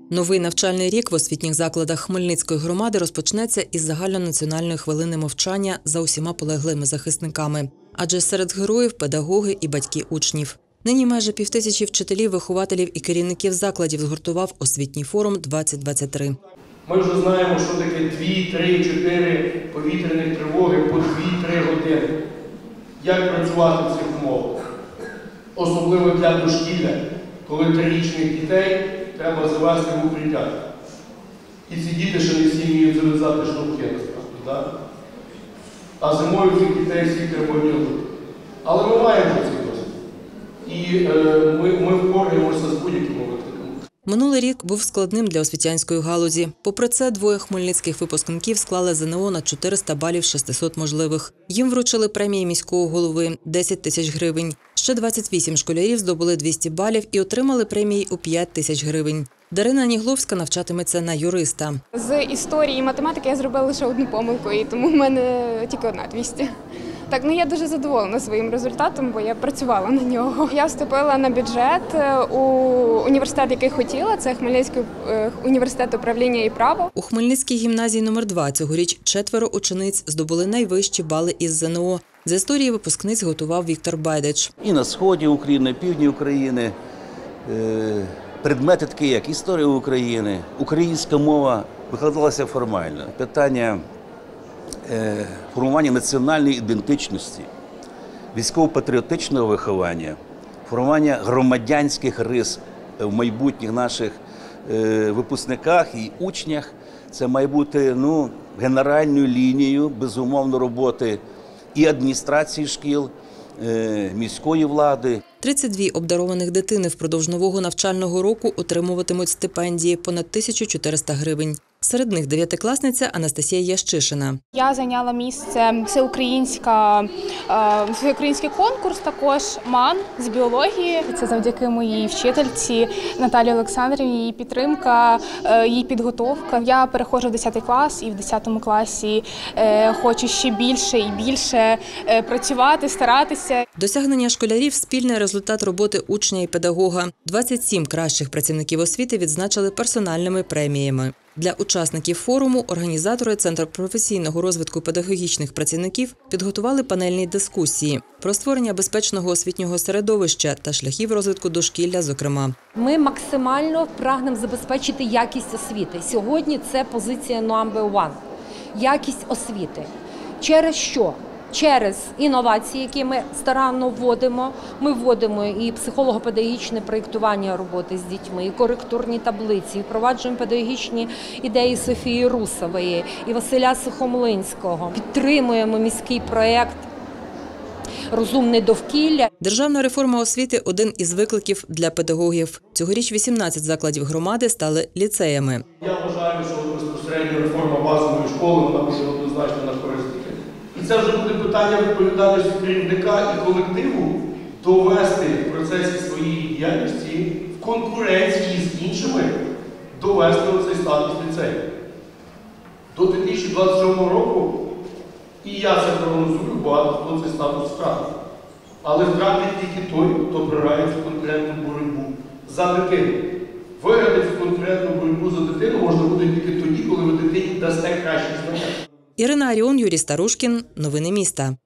Новий навчальний рік в освітніх закладах Хмельницької громади розпочнеться із загальнонаціональної хвилини мовчання за усіма полеглими захисниками. Адже серед героїв – педагоги і батьки учнів. Нині майже 5000 вчителів, вихователів і керівників закладів згуртував освітній форум 2023. Ми вже знаємо, що таке 2, 3, 4 повітряних тривоги по 2-3 години. Як працювати в цих умовах? Особливо для дошкілля, коли 3-річних дітей треба завести в укриття. І ці діти ще не всі вміють зав'язати шнурки, насправді, так? А зимою цих дітей всіх треба одягнути. Але ми маємо цей досвід. І ми впораємося з будь-якими викликами. Минулий рік був складним для освітянської галузі. Попри це, двоє хмельницьких випускників склали ЗНО на 400 балів з 600 можливих. Їм вручили премії міського голови – 10 тисяч гривень. Ще 28 школярів здобули 200 балів і отримали премії у 5 тисяч гривень. Дарина Нігловська навчатиметься на юриста. З історії і математики я зробила лише одну помилку, і тому в мене тільки одна 200. Так, я дуже задоволена своїм результатом, бо я працювала на нього. Я вступила на бюджет у університет, який хотіла, це Хмельницький університет управління і права. У Хмельницькій гімназії номер 2 цьогоріч 4 учениць здобули найвищі бали із ЗНО. З історії випускниць готував Віктор Байдич. І на сході України, півдні України предмети такі, як історія України, українська мова викладалася формально. Питання формування національної ідентичності, військово-патріотичного виховання, формування громадянських рис в майбутніх наших випускниках і учнях. Це має бути генеральною лінією, безумовно, роботи і адміністрації шкіл, міської влади. 32 обдарованих дитини впродовж нового навчального року отримуватимуть стипендії понад 1400 гривень. Серед них 9-класниця Анастасія Ящишина. Я зайняла місце всеукраїнський конкурс, також МАН з біології. Це завдяки моїй вчительці Наталії Олександрівні, її підтримка, її підготовка. Я переходжу в 10 клас і в 10 класі хочу ще більше і більше працювати, старатися. Досягнення школярів – спільний результат роботи учня і педагога. 27 кращих працівників освіти відзначили персональними преміями. Для учасників форуму організатори Центру професійного розвитку педагогічних працівників підготували панельні дискусії про створення безпечного освітнього середовища та шляхів розвитку дошкілля, зокрема. Ми максимально прагнемо забезпечити якість освіти. Сьогодні це позиція number one – якість освіти. Через що? Через інновації, які ми старанно вводимо. Ми вводимо і психолого-педагогічне проєктування роботи з дітьми, і коректурні таблиці, і впроваджуємо педагогічні ідеї Софії Русової і Василя Сухомлинського. Підтримуємо міський проєкт «Розумне довкілля». Державна реформа освіти – один із викликів для педагогів. Цьогоріч 18 закладів громади стали ліцеями. Я вважаю, що безпосередньо реформа базової школи, вона буде однозначно на користь. І це вже буде питання відповідальності керівника і колективу довести в процесі своєї діяльності в конкуренції з іншими довести оцей статус ліцею. До 2027 року, і я це прогнозую, багато хто цей статус втратить. Але втратить тільки той, хто програє цю конкурентну боротьбу за дитину. Виграти цю конкурентну боротьбу за дитину можна буде тільки тоді, коли ви дитині дасте кращі знання. Ірина Аріон, Юрій Старушкін. Новини міста.